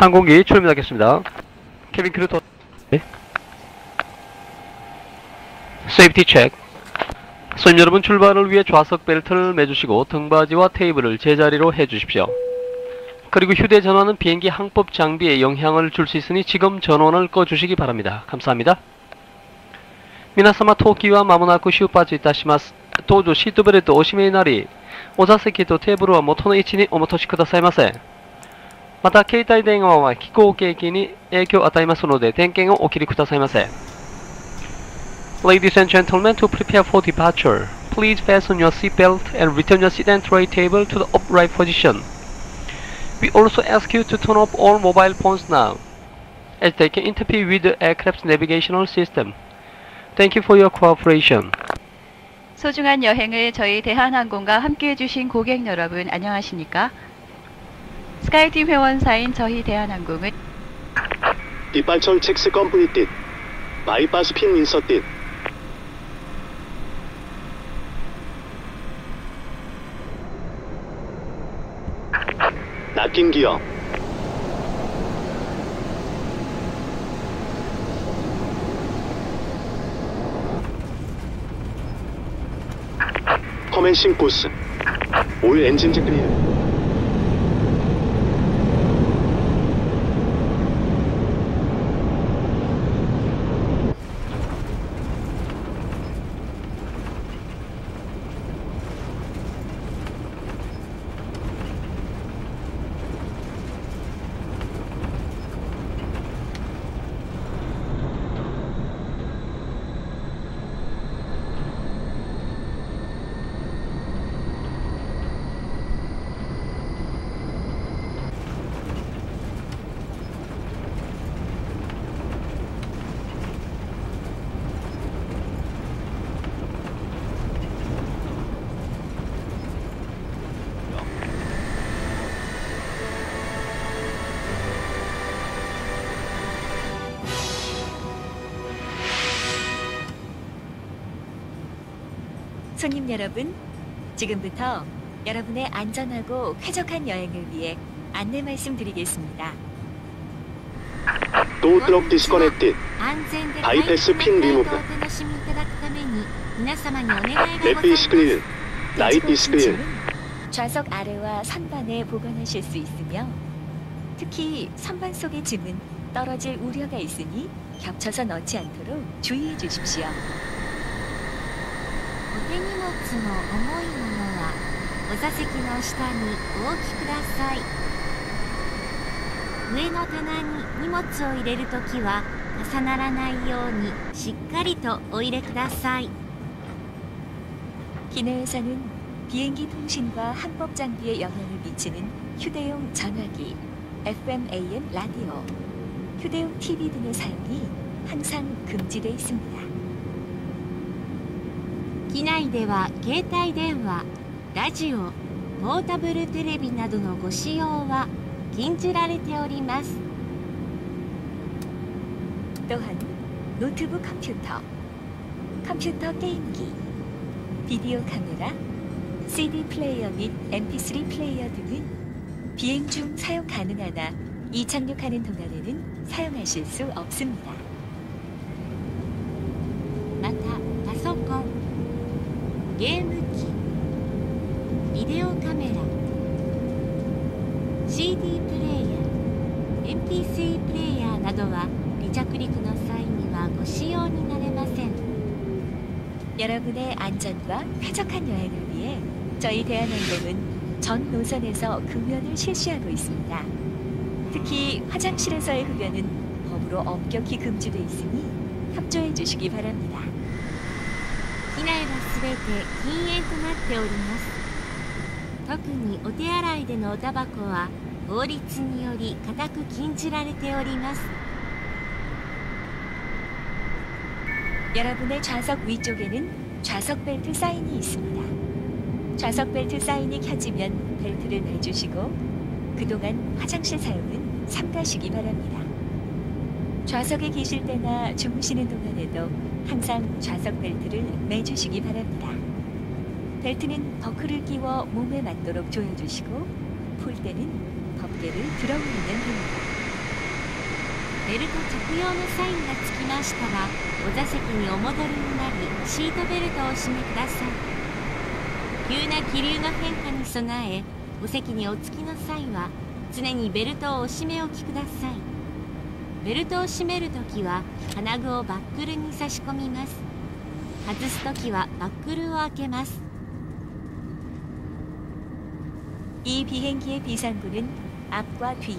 항공기 출발하겠습니다. 케빈 크루 세이프티 체크. 손님 여러분, 출발을 위해 좌석 벨트를 매주시고 등받이와 테이블을 제자리로 해주십시오. 그리고 휴대전화는 비행기 항법 장비에 영향을 줄 수 있으니 지금 전원을 꺼주시기 바랍니다. 감사합니다. 皆様、当機は間もなく出発いたします。どうぞシートベルトをお締めになり、お座席とテーブルは元の位置にお戻しくださいませ。また、携帯電話は飛行機に影響を与えますので、点検をお切りくださいませ。Ladies and gentlemen, to prepare for departure, please fasten your seatbelt and return your seat and tray table to the upright position. We also ask you to turn off all mobile phones now, as they can interfere with the aircraft's navigational system. Thank you for your cooperation. 소중한 여행을 저희 대한항공과 함께해 주신 고객 여러분, 안녕하십니까? 스카이팀 회원사인 저희 대한항공은 Departure checks completed. Bypass pin inserted. Knocking gear. Commencing course. All engines clear. 손님 여러분, 지금부터 여러분의 안전하고 쾌적한 여행을 위해 안내 말씀드리겠습니다. Door lock disconnected. Bypass pin removed. Left is clear. Right is clear. 좌석 아래와 선반에 보관하실 수 있으며, 특히 선반 속의 짐은 떨어질 우려가 있으니 겹쳐서 넣지 않도록 주의해 주십시오. お手荷物の重いものはお座席の下にお置きください。上の棚に荷物を入れるときは重ならないようにしっかりとお入れください。 기내에서는 비행기 통신과 항법 장비에 영향을 미치는 휴대용 전화기, FM, AM 라디오, 휴대용 TV 등의 사용이 항상 금지되어 있습니다. 機内では携帯電話、ラジオ、ポータブルテレビなどのご使用は禁じられております。 또한 노트북 컴퓨터, 컴퓨터 게임기, 비디오 카메라, CD 플레이어 및 MP3 플레이어 등은 비행 중 사용 가능하나 이착륙하는 동안에는 사용하실 수 없습니다. またパソコン、ゲーム機、ビデオカメラ、CD プレイヤー、MP3 プレイヤーなどは離着陸の際にはご使用になれません。 여러분의 안전과 쾌적한 여행을 위해 저희 대한항공은 전 노선에서 금연을 실시하고 있습니다. 특히 화장실에서의 흡연은 법으로 엄격히 금지되어 있으니 협조해 주시기 바랍니다. 機内はすべて禁煙となっております。特にお手洗いでのおタバコは法律により固く禁じられております。 여러분의 좌석 위쪽에는 좌석 벨트 사인이 있습니다. 좌석 벨트 사인이 켜지면 벨트를 매주시고 그동안 화장실 사용은 삼가시기 바랍니다. 좌석에 계실 때나 주무시는 동안에도 항상 좌석 벨트를 매주시기 바랍니다. 벨트는 버클을 끼워 몸에 맞도록 조여주시고 풀 때는 덮개를 들어 올리면 됩니다. ベルト着用のサインがつきましたら、お座席にお戻りになり、シートベルトをお締めください。急な気流の変化に備え、お席にお着きの際は常にベルトをお締め置きください。ベルトを締めるときは金具をバックルに差し込みます。外すときはバックルを開けます。 이 비행기의 비상구는 앞과 뒤,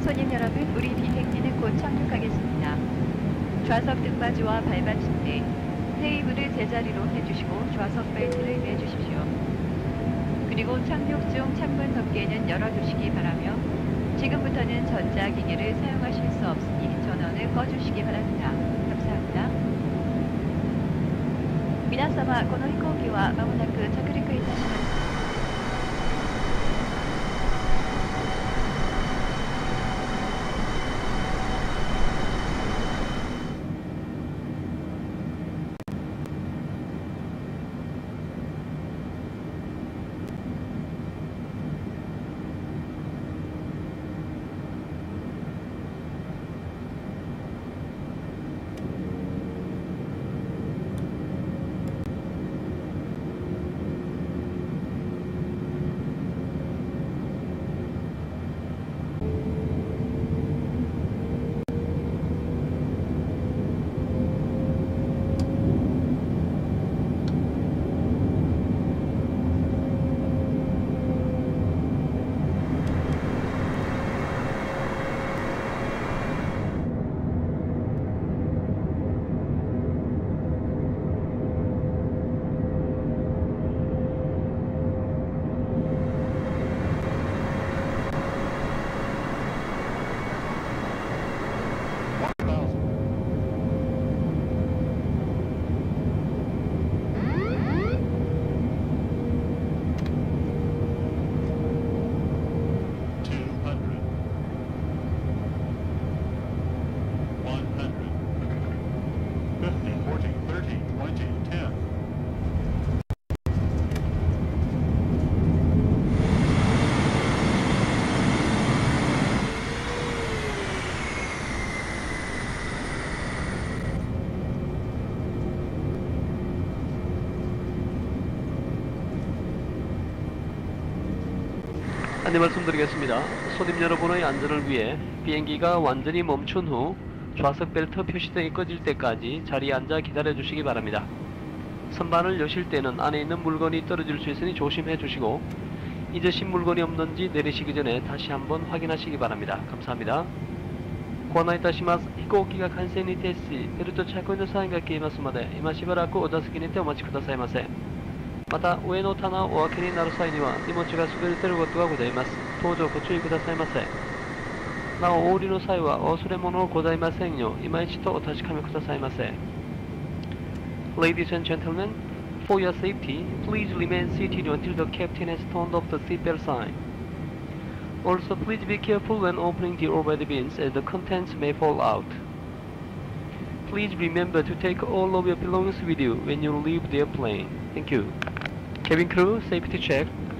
손님 여러분, 우리 비행기는 곧 착륙하겠습니다. 좌석 등받이와 발반 침대, 테이블을 제자리로 해주시고 좌석 벨트를 매주십시오. 그리고 착륙 중 창문 덮개는 열어두시기 바라며 지금부터는 전자기기를 사용하실 수 없으니 전원을 꺼주시기 바랍니다. 감사합니다. 皆様、この飛行機は間もなく着陸いたします。 안내 말씀드리겠습니다. 손님 여러분의 안전을 위해 비행기가 완전히 멈춘 후 좌석 벨트 표시등이 꺼질 때까지 자리에 앉아 기다려 주시기 바랍니다. 선반을 여실 때는 안에 있는 물건이 떨어질 수 있으니 조심해 주시고 잊으신 물건이 없는지 내리시기 전에 다시 한번 확인하시기 바랍니다. 감사합니다. ご案内いたします。飛行機が完成に停止し、ベルト着用のサインが消えますまで、今しばらくお座席にてお待ちくださいませ。また、上の棚をお開けになる際には、荷物が滑り出ることがございます。どうぞご注意くださいませ。なお、お降りの際は、お忘れ物ございませんよう、今一度お確かめくださいませ。Ladies and gentlemen, for your safety, please remain seated until the captain has turned off the seatbelt sign. Also, please be careful when opening the overhead bins as the contents may fall out. Please remember to take all of your belongings with you when you leave the airplane. Thank you. Cabin crew, safety check.